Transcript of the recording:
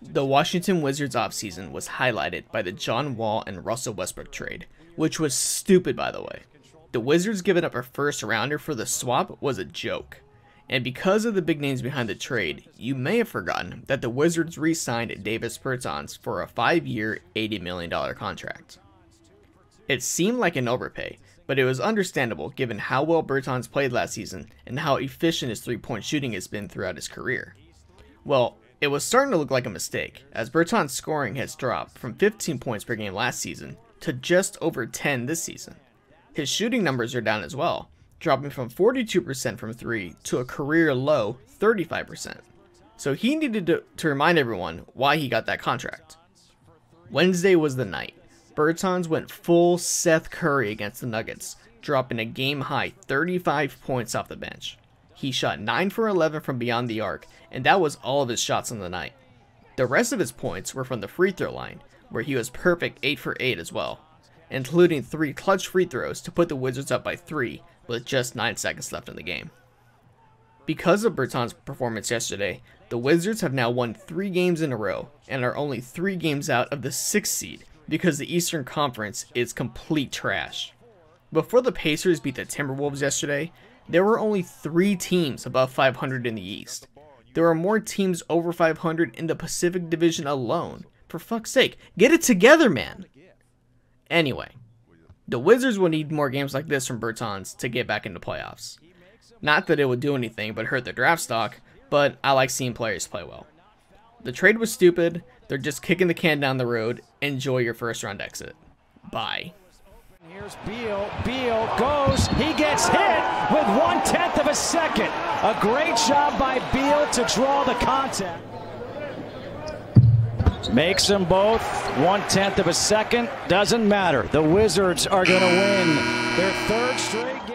The Washington Wizards offseason was highlighted by the John Wall and Russell Westbrook trade, which was stupid by the way. The Wizards giving up a first rounder for the swap was a joke. And because of the big names behind the trade, you may have forgotten that the Wizards re-signed Bertans for a 5-year, $80 million contract. It seemed like an overpay, but it was understandable given how well Bertans played last season and how efficient his three-point shooting has been throughout his career. Well, it was starting to look like a mistake, as Bertans' scoring has dropped from 15 points per game last season to just over 10 this season. His shooting numbers are down as well, dropping from 42% from 3 to a career low 35%. So he needed to remind everyone why he got that contract. Wednesday was the night. Bertans went full Seth Curry against the Nuggets, dropping a game-high 35 points off the bench. He shot 9 for 11 from beyond the arc, and that was all of his shots on the night. The rest of his points were from the free throw line, where he was perfect 8 for 8 as well, including 3 clutch free throws to put the Wizards up by 3 with just 9 seconds left in the game. Because of Bertans' performance yesterday, the Wizards have now won 3 games in a row and are only 3 games out of the 6th seed because the Eastern Conference is complete trash. Before the Pacers beat the Timberwolves yesterday, there were only 3 teams above 500 in the East. There are more teams over 500 in the Pacific Division alone. For fuck's sake, get it together, man! Anyway, the Wizards will need more games like this from Bertans to get back into playoffs. Not that it would do anything but hurt their draft stock, but I like seeing players play well. The trade was stupid, they're just kicking the can down the road. Enjoy your first round exit. Bye. Here's Beal. Beal goes. He gets hit with 1/10 of a second. A great job by Beal to draw the contact. Makes them both 1/10 of a second. Doesn't matter. The Wizards are going to win their 3rd straight game.